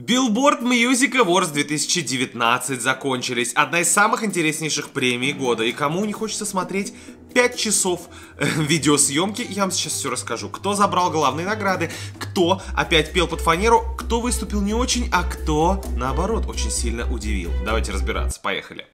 Billboard Music Awards 2019 закончились. Одна из самых интереснейших премий года. И кому не хочется смотреть 5 часов видеосъемки, я вам сейчас все расскажу. Кто забрал главные награды, кто опять пел под фанеру, кто выступил не очень, а кто, наоборот, очень сильно удивил. Давайте разбираться, поехали.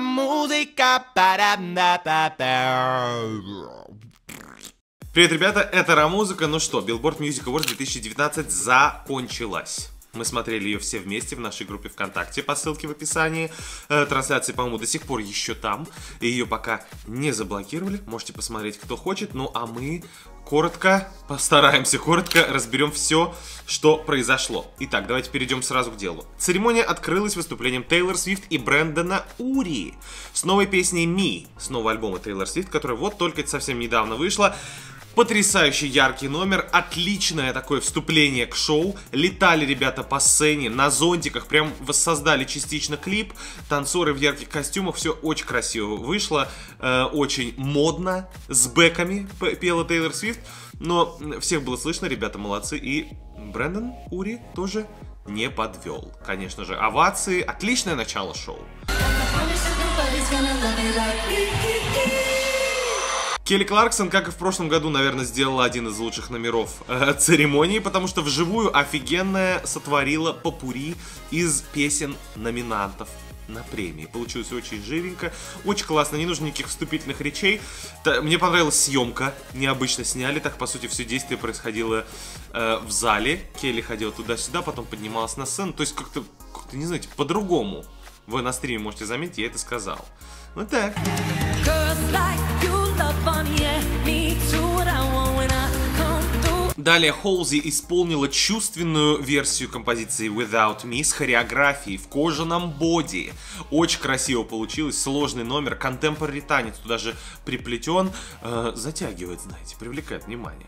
Привет, ребята, это Рамузыка. Ну что, Billboard Music Awards 2019 закончилась. Мы смотрели ее все вместе в нашей группе ВКонтакте по ссылке в описании. Трансляция, по-моему, до сих пор еще там. Ее пока не заблокировали. Можете посмотреть, кто хочет. Ну, а мы постараемся коротко разберем все, что произошло. Итак, давайте перейдем сразу к делу. Церемония открылась выступлением Тейлор Свифт и Брэндона Ури с новой песней «Me», с нового альбома Тейлор Свифт, которая вот только совсем недавно вышла. Потрясающий яркий номер, отличное такое вступление к шоу. Летали ребята по сцене на зонтиках, прям воссоздали частично клип. Танцоры в ярких костюмах, все очень красиво вышло, очень модно, с бэками пела Тейлор Свифт. Но всех было слышно, ребята молодцы. И Брэндон Ури тоже не подвел. Конечно же, овации, отличное начало шоу. Келли Кларксон, как и в прошлом году, наверное, сделала один из лучших номеров церемонии, потому что вживую офигенная сотворила попурри из песен номинантов на премии. Получилось очень живенько, очень классно, не нужно никаких вступительных речей. Мне понравилась съемка, необычно сняли, так по сути все действие происходило в зале. Келли ходила туда-сюда, потом поднималась на сцену, то есть как-то, не знаете, по-другому. Вы на стриме можете заметить, я это сказал. Вот так. Далее Холзи исполнила чувственную версию композиции Without Me с хореографией в кожаном боди. Очень красиво получилось, сложный номер, контемпорари танец туда же приплетен, затягивает, знаете, привлекает внимание.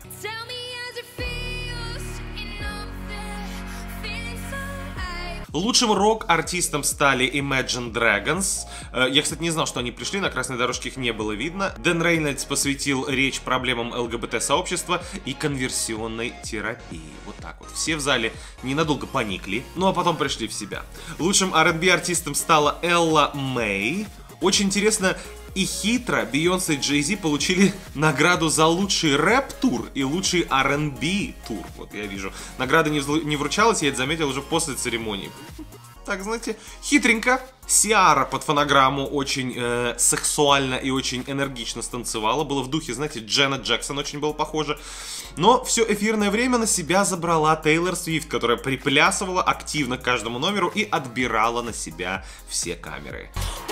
Лучшим рок-артистом стали Imagine Dragons. Я, кстати, не знал, что они пришли, на красной дорожке их не было видно. Дэн Рейнольдс посвятил речь проблемам ЛГБТ-сообщества и конверсионной терапии. Вот так вот. Все в зале ненадолго поникли, ну а потом пришли в себя. Лучшим R&B-артистом стала Элла Мэй. Очень интересно и хитро Бейонсе и Джей-Зи получили награду за лучший рэп-тур и лучший R&B-тур. Вот я вижу. Награда не вручалась, я это заметил уже после церемонии. Так, знаете, хитренько. Сиара под фонограмму очень сексуально и очень энергично станцевала. Было в духе, знаете, Дженнет Джексон очень было похоже. Но все эфирное время на себя забрала Тейлор Свифт, которая приплясывала активно к каждому номеру и отбирала на себя все камеры.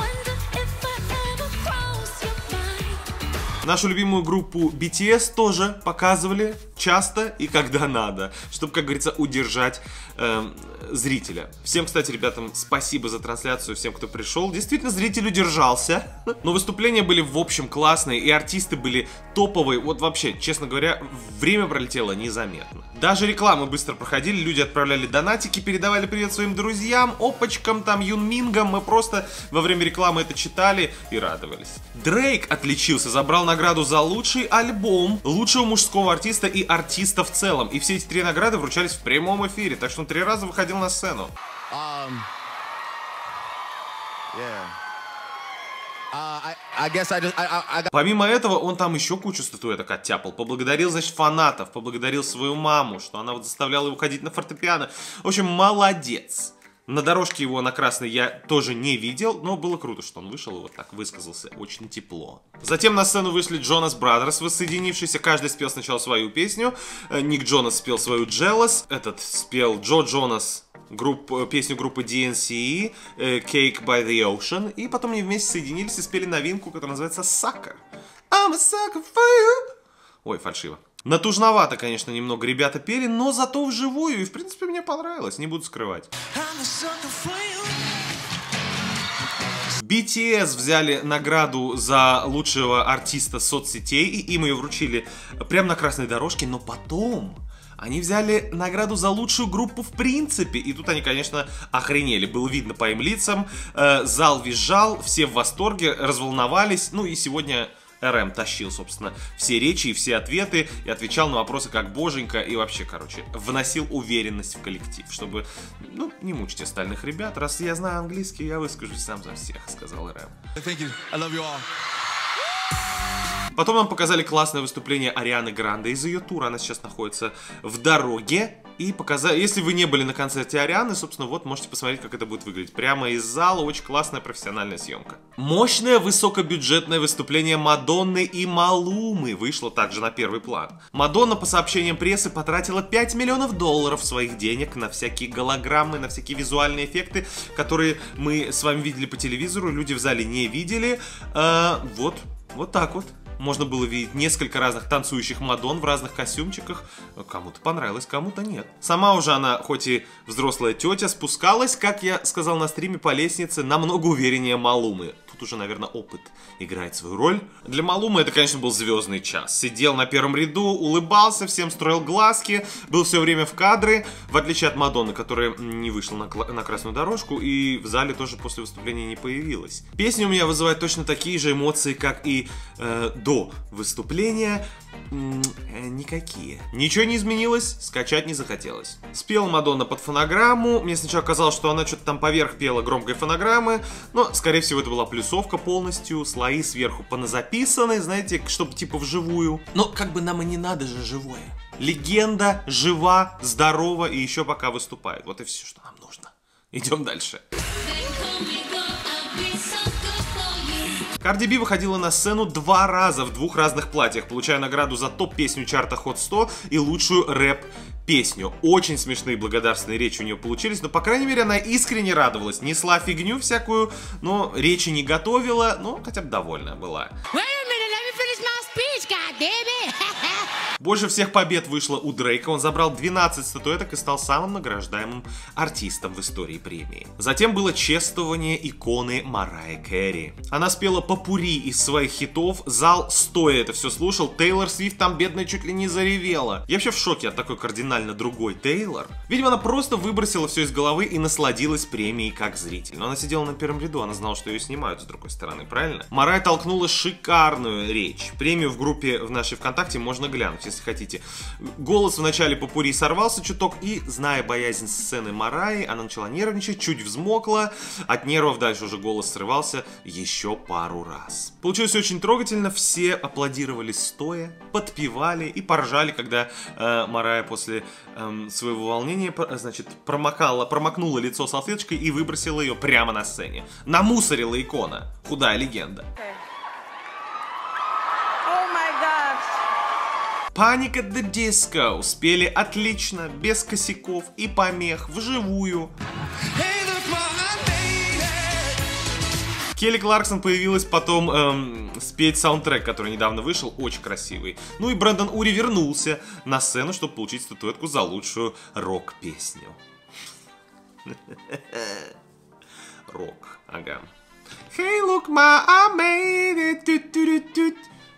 Нашу любимую группу BTS тоже показывали часто и когда надо, чтобы, как говорится, удержать зрителя. Всем, кстати, ребятам, спасибо за трансляцию, всем, кто пришел. Действительно, зритель удержался. Но выступления были, в общем, классные, и артисты были топовые. Вот вообще, честно говоря, время пролетело незаметно. Даже рекламы быстро проходили, люди отправляли донатики, передавали привет своим друзьям, опачкам, там, юнмингам. Мы просто во время рекламы это читали и радовались. Дрейк отличился, забрал награду за лучший альбом, лучшего мужского артиста и артиста в целом. И все эти 3 награды вручались в прямом эфире, так что он 3 раза выходил на сцену. Помимо этого, он там еще кучу статуэток оттяпал. Поблагодарил, значит, фанатов, поблагодарил свою маму, что она вот заставляла его ходить на фортепиано. В общем, молодец. На дорожке его на красной я тоже не видел, но было круто, что он вышел и вот так высказался, очень тепло. Затем на сцену вышли Джонас Бразерс, воссоединившиеся, каждый спел сначала свою песню. Ник Джонас спел свою Jealous, этот спел Джо Джонас песню группы DNCE, Cake by the Ocean, и потом они вместе соединились и спели новинку, которая называется Sucker. I'm a sucker for you. Ой, фальшиво. Натужновато, конечно, немного ребята пели, но зато вживую, и в принципе мне понравилось, не буду скрывать. BTS взяли награду за лучшего артиста соцсетей, и им ее вручили прямо на красной дорожке, но потом они взяли награду за лучшую группу в принципе, и тут они, конечно, охренели, было видно по им лицам, зал визжал, все в восторге, разволновались, ну и сегодня РМ тащил, собственно, все речи и все ответы, и отвечал на вопросы как боженька, и вообще, короче, вносил уверенность в коллектив, чтобы, ну, не мучить остальных ребят. Раз я знаю английский, я выскажусь сам за всех, сказал РМ. Потом нам показали классное выступление Арианы Гранде из ее тура. Она сейчас находится в дороге. И показали, если вы не были на концерте Арианы, собственно, вот можете посмотреть, как это будет выглядеть. Прямо из зала, очень классная профессиональная съемка. Мощное высокобюджетное выступление Мадонны и Малумы вышло также на первый план. Мадонна, по сообщениям прессы, потратила $5 миллионов своих денег на всякие голограммы, на всякие визуальные эффекты, которые мы с вами видели по телевизору, люди в зале не видели. Вот так вот. Можно было видеть несколько разных танцующих Мадон в разных костюмчиках. Кому-то понравилось, кому-то нет. Сама уже она, хоть и взрослая тетя, спускалась, как я сказал на стриме, по лестнице намного увереннее Малумы. Тут уже, наверное, опыт играет свою роль. Для Малумы это, конечно, был звездный час. Сидел на первом ряду, улыбался, всем строил глазки, был все время в кадре, в отличие от Мадонны, которая не вышла на красную дорожку и в зале тоже после выступления не появилась. Песня у меня вызывает точно такие же эмоции, как и до выступления. Никакие. Ничего не изменилось, скачать не захотелось. Спела Мадонна под фонограмму. Мне сначала казалось, что она что-то там поверх пела громкой фонограммы, но, скорее всего, это была плюсовка полностью, слои сверху поназаписаны, знаете, чтобы типа вживую. Но как бы нам и не надо же живое. Легенда жива, здорова и еще пока выступает. Вот и все, что нам нужно. Идем дальше. Карди Би выходила на сцену 2 раза в 2 разных платьях, получая награду за топ-песню чарта Hot 100 и лучшую рэп-песню. Очень смешные благодарственные речи у нее получились, но, по крайней мере, она искренне радовалась. Несла фигню всякую, но речи не готовила, но хотя бы довольна была. Больше всех побед вышло у Дрейка, он забрал 12 статуэток и стал самым награждаемым артистом в истории премии. Затем было чествование иконы Марайи Кэрри. Она спела попурри из своих хитов, зал стоя это все слушал, Тейлор Свифт там бедная чуть ли не заревела. Я вообще в шоке от такой кардинально другой Тейлор. Видимо, она просто выбросила все из головы и насладилась премией как зритель. Но она сидела на первом ряду, она знала, что ее снимают с другой стороны, правильно? Марайя толкнула шикарную речь. Премию в группе в нашей ВКонтакте можно глянуть, если хотите. Голос в начале попурри сорвался чуток, и, зная боязнь сцены Марайи, она начала нервничать, чуть взмокла. От нервов дальше уже голос срывался еще пару раз. Получилось очень трогательно, все аплодировали стоя, подпевали и поржали, когда Марайя после своего волнения, значит, промокнула лицо салфеточкой и выбросила ее прямо на сцене. Намусорила икона. Худая легенда. Panic at the Disco спели отлично, без косяков и помех, вживую. Келли Кларксон появилась потом спеть саундтрек, который недавно вышел, очень красивый. Ну и Брэндон Ури вернулся на сцену, чтобы получить статуэтку за лучшую рок-песню. Рок, ага. Hey, look, ma, I made it.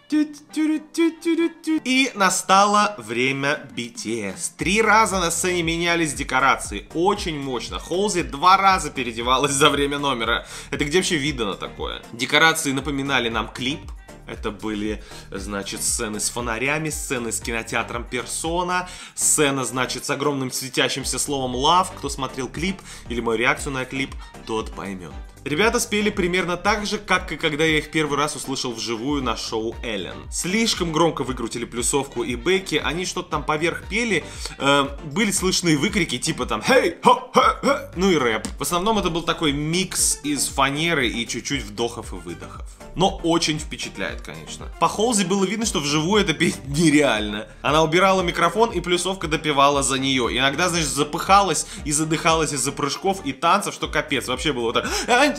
И настало время BTS. 3 раза на сцене менялись декорации. Очень мощно. Холзи 2 раза переодевалась за время номера. Это где вообще видно такое? Декорации напоминали нам клип. Это были, значит, сцены с фонарями, сцены с кинотеатром Персона, сцена, значит, с огромным светящимся словом Love. Кто смотрел клип или мою реакцию на клип, тот поймет. Ребята спели примерно так же, как и когда я их первый раз услышал вживую на шоу Эллен. Слишком громко выкрутили плюсовку и Бекки, они что-то там поверх пели, были слышны выкрики типа там «Hey! Ho! Ha! Ha!», ну и рэп. В основном это был такой микс из фанеры и чуть-чуть вдохов и выдохов. Но очень впечатляет, конечно. По Холзи было видно, что вживую это петь нереально. Она убирала микрофон, и плюсовка допевала за нее. Иногда, значит, запыхалась и задыхалась из-за прыжков и танцев, что капец. Вообще было вот так.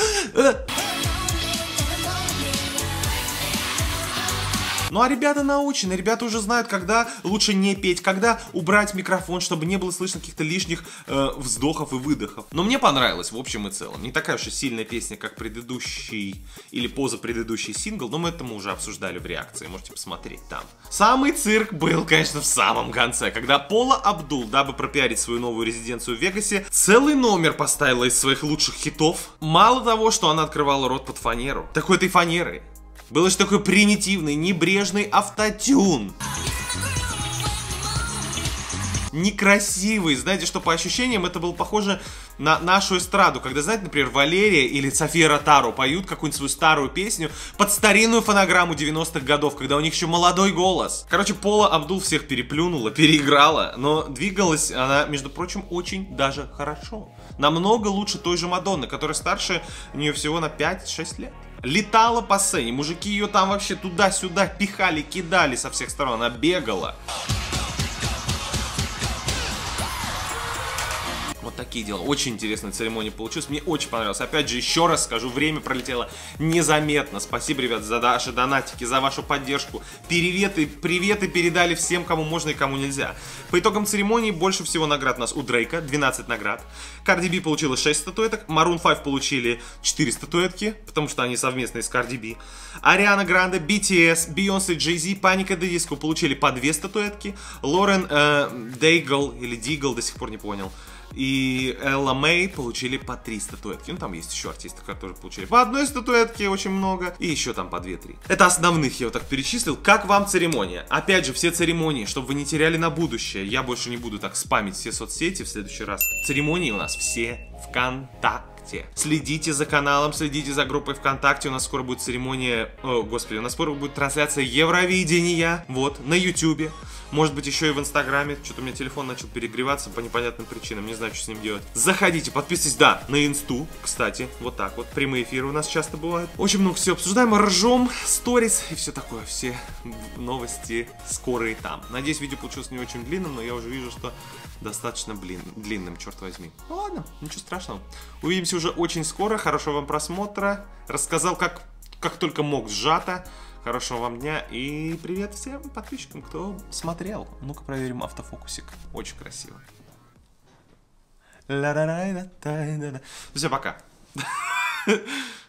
Ну а ребята научены, ребята уже знают, когда лучше не петь, когда убрать микрофон, чтобы не было слышно каких-то лишних вздохов и выдохов. Но мне понравилось в общем и целом. Не такая уж и сильная песня, как предыдущий или позапредыдущий сингл, но мы это уже обсуждали в реакции, можете посмотреть там. Самый цирк был, конечно, в самом конце, когда Пола Абдул, дабы пропиарить свою новую резиденцию в Вегасе, целый номер поставила из своих лучших хитов. Мало того, что она открывала рот под фанеру, так у этой фанеры Был еще такой примитивный, небрежный автотюн. Некрасивый. Знаете, что по ощущениям это было похоже на нашу эстраду. Когда, знаете, например, Валерия или София Ротару поют какую-нибудь свою старую песню под старинную фонограмму 90-х годов, когда у них еще молодой голос. Короче, Пола Абдул всех переплюнула, переиграла, но двигалась она, между прочим, очень даже хорошо. Намного лучше той же Мадонны, которая старше нее всего на 5-6 лет. Летала по сцене, мужики ее там вообще туда-сюда пихали, кидали со всех сторон, она бегала. Вот такие дела. Очень интересная церемония получилась. Мне очень понравилось. Опять же, еще раз скажу, время пролетело незаметно. Спасибо, ребят, за ваши донатики, за вашу поддержку. Приветы передали всем, кому можно и кому нельзя. По итогам церемонии больше всего наград у нас у Дрейка, 12 наград. Cardi B получила 6 статуэток. Maroon 5 получили 4 статуэтки, потому что они совместные с Cardi B. Ариана Гранде, BTS, Beyoncé, Jay-Z, Panic! At the Disco получили по 2 статуэтки. Лорен Дейгл или Дигл, до сих пор не понял, и Элла Мэй получили по 3 статуэтки. Ну, там есть еще артисты, которые получили по 1 статуэтке, очень много. И еще там по 2-3. Это основных я вот так перечислил. Как вам церемония? Опять же, все церемонии, чтобы вы не теряли на будущее. Я больше не буду так спамить все соцсети в следующий раз. Церемонии у нас все ВКонтакте. Следите за каналом, следите за группой ВКонтакте. У нас скоро будет церемония... О, господи, у нас скоро будет трансляция Евровидения. Вот, на Ютубе. Может быть, еще и в Инстаграме. Что-то у меня телефон начал перегреваться по непонятным причинам. Не знаю, что с ним делать. Заходите, подписывайтесь, да, на Инсту, кстати. Вот так вот. Прямые эфиры у нас часто бывают. Очень много всего обсуждаем, ржем, сторис и все такое. Все новости скорые там. Надеюсь, видео получилось не очень длинным, но я уже вижу, что достаточно длинным, черт возьми. Ну ладно, ничего страшного. Увидимся уже очень скоро. Хорошего вам просмотра. Рассказал, как только мог, сжато. Хорошего вам дня и привет всем подписчикам, кто смотрел. Ну-ка проверим автофокусик. Очень красиво. Все, пока.